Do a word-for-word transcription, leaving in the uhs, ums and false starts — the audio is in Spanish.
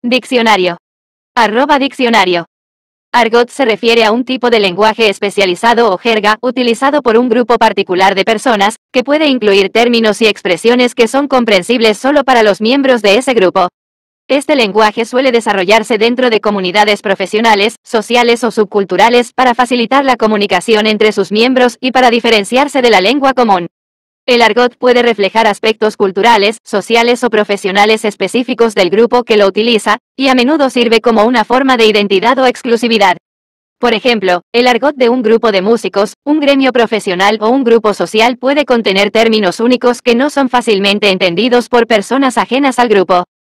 Diccionario. Arroba diccionario. Argot se refiere a un tipo de lenguaje especializado o jerga, utilizado por un grupo particular de personas, que puede incluir términos y expresiones que son comprensibles solo para los miembros de ese grupo. Este lenguaje suele desarrollarse dentro de comunidades profesionales, sociales o subculturales para facilitar la comunicación entre sus miembros y para diferenciarse de la lengua común. El argot puede reflejar aspectos culturales, sociales o profesionales específicos del grupo que lo utiliza, y a menudo sirve como una forma de identidad o exclusividad. Por ejemplo, el argot de un grupo de músicos, un gremio profesional o un grupo social puede contener términos únicos que no son fácilmente entendidos por personas ajenas al grupo.